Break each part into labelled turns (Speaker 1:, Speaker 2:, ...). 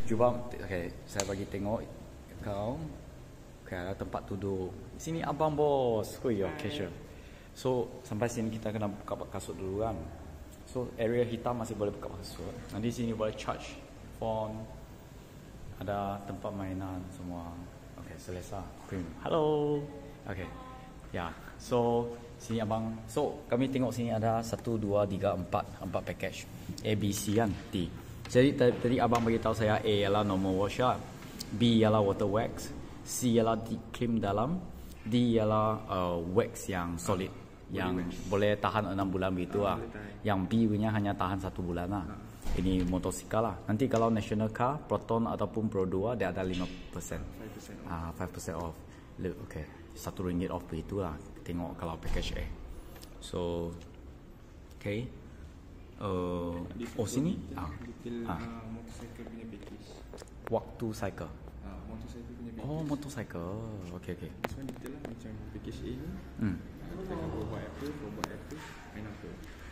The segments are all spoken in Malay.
Speaker 1: Cuba, okay, saya bagi tengok kau. Okay, ada tempat duduk. Sini abang bos. Hui, cashier. So, sampai sini kita kena buka kasut dulu kan. So, area hitam masih boleh buka kasut. Nanti sini boleh charge phone. Ada tempat mainan semua. Okay, selesa. Premium. Hello. Okay. Ya, so sini abang. So, kami tengok sini ada 1, 2, 3, 4 package. A, B, C kan? D. Jadi tadi abang bagi tahu saya A ialah normal washer, B ialah water wax, C ialah deep clean dalam, D ialah wax yang solid, yang boleh tahan 6 bulan begitu lah. Yang B punya hanya tahan 1 bulan lah. Ini motosikal lah. Nanti kalau national car, Proton ataupun Pro 2 dia ada 5%. 5% off. Okay, RM1 off begitu lah. Tengok kalau package A. So, okay. Sini
Speaker 2: motorcycle punya package.
Speaker 1: Waktu cycle.
Speaker 2: Motorcycle punya package.
Speaker 1: Oh, motorcycle. Okay.
Speaker 2: This one detail lah macam package A ni. Kita akan buat apa, main apa.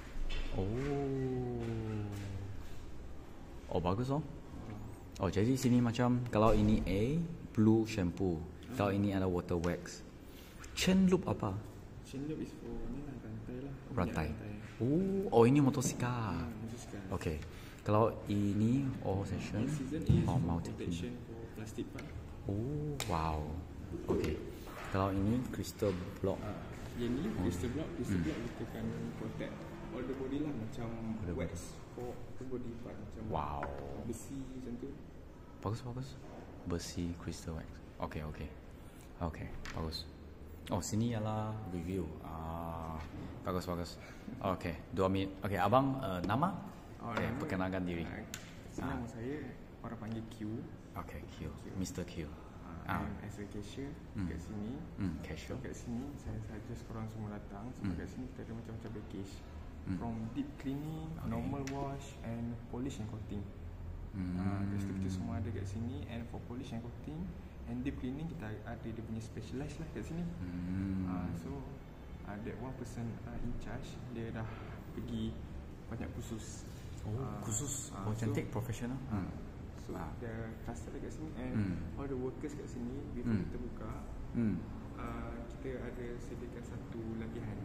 Speaker 1: Oh, bagus oh. Oh, jadi sini macam kalau ini A, blue shampoo. Kalau ini ada water wax. Chain loop apa?
Speaker 2: Chain loop is for ni lah, rantai lah.
Speaker 1: Rantai. Oh, ini motosikal.
Speaker 2: Motosikal.
Speaker 1: Okay. Kalau ini session.
Speaker 2: Season is
Speaker 1: multi
Speaker 2: protection for plastic part.
Speaker 1: Oh, wow. Okay. Kalau ini crystal block.
Speaker 2: Yang ni crystal block kita kan protect all the body lah, macam wax for the body part, macam besi macam tu.
Speaker 1: Bagus. Besi crystal wax. Okay. Bagus. Oh, sini ialah review. Bagus. Okay, 2 minit. Okay, abang nama? Okay, perkenalkan diri.
Speaker 2: Nama saya orang panggil Q.
Speaker 1: Okay, Q. Mr. Q.
Speaker 2: As a cashier kat sini.
Speaker 1: Cashier.
Speaker 2: Kat sini saya suggest korang semua datang sebab kat sini kita ada macam-macam package. From deep cleaning, normal wash and polish and coating. Kita semua ada kat sini. And for polish and coating and deep cleaning kita ada dia punya specialized lah kat sini. So that one person in charge, dia dah pergi banyak khusus.
Speaker 1: Khusus. Cantik, profesional.
Speaker 2: So the cluster kat sini and all the workers kat sini before kita buka, kita ada sediakan satu latihan.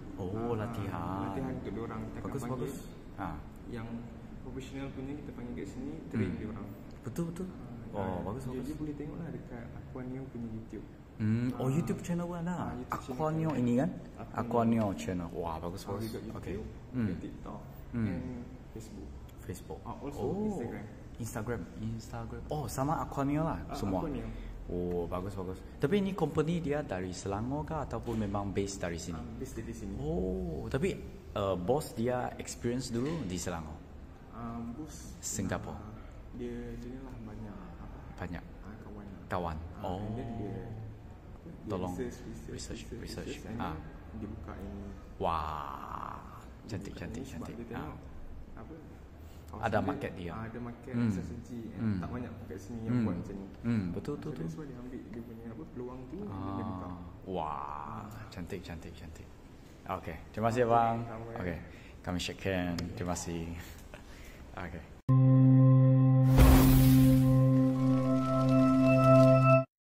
Speaker 2: Latihan untuk diorang.
Speaker 1: Bagus.
Speaker 2: Yang profesional punya kita panggil kat sini, train diorang.
Speaker 1: Betul. Bagus.
Speaker 2: Jadi boleh tengok lah dekat Aquaneo punya YouTube.
Speaker 1: YouTube channel pun ada. Aquaneo ini kan? Aquaneo channel. Wah, bagus. Okay.
Speaker 2: TikTok and Facebook. Also
Speaker 1: Instagram. Oh, sama Aquaneo lah semua.
Speaker 2: Aquaneo.
Speaker 1: Oh, bagus. Tapi ini company dia dari Selangor kah ataupun memang base dari sini?
Speaker 2: Base dari sini.
Speaker 1: Oh, tapi bos dia experience dulu di Selangor.
Speaker 2: Bos
Speaker 1: Singapura.
Speaker 2: Dia lah banyak
Speaker 1: kawan.
Speaker 2: Dia
Speaker 1: tolong
Speaker 2: research. Dia buka ini.
Speaker 1: Wah, cantik.
Speaker 2: Dia tengok
Speaker 1: ada market dia.
Speaker 2: Ada market sesuci. Tak banyak kat sini yang buat macam ni.
Speaker 1: Betul.
Speaker 2: So dia ambil dia punya peluang tu, dia buka.
Speaker 1: Wah, cantik. Okay, terima kasih bang. Okay, kami shake hand. Terima kasih. Okay.